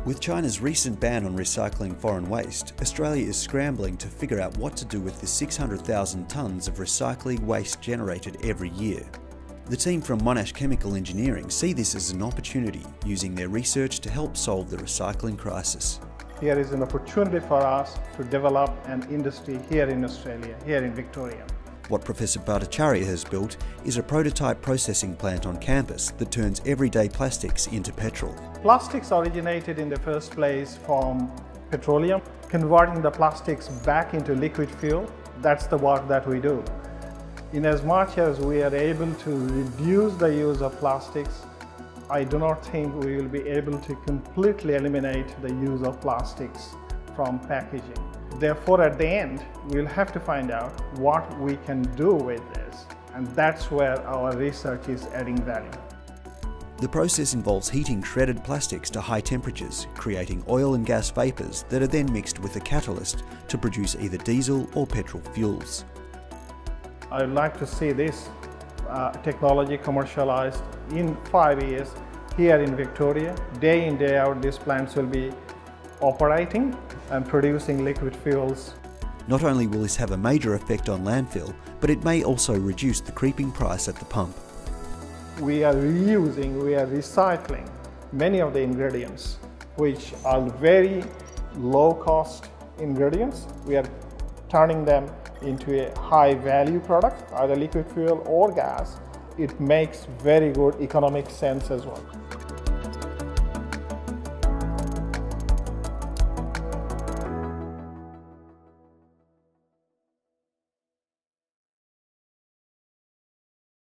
With China's recent ban on recycling foreign waste, Australia is scrambling to figure out what to do with the 600,000 tonnes of recycling waste generated every year. The team from Monash Chemical Engineering see this as an opportunity, using their research to help solve the recycling crisis. Here is an opportunity for us to develop an industry here in Australia, here in Victoria. What Professor Bhattacharya has built is a prototype processing plant on campus that turns everyday plastics into petrol. Plastics originated in the first place from petroleum. Converting the plastics back into liquid fuel, that's the work that we do. In as much as we are able to reduce the use of plastics, I do not think we will be able to completely eliminate the use of plastics from packaging. Therefore, at the end, we'll have to find out what we can do with this, and that's where our research is adding value. The process involves heating shredded plastics to high temperatures, creating oil and gas vapours that are then mixed with a catalyst to produce either diesel or petrol fuels. I would like to see this technology commercialized in 5 years here in Victoria. Day in, day out, these plants will be operating and producing liquid fuels. Not only will this have a major effect on landfill, but it may also reduce the creeping price at the pump. We are reusing, we are recycling many of the ingredients which are very low cost ingredients. We are turning them into a high value product, either liquid fuel or gas. It makes very good economic sense as well.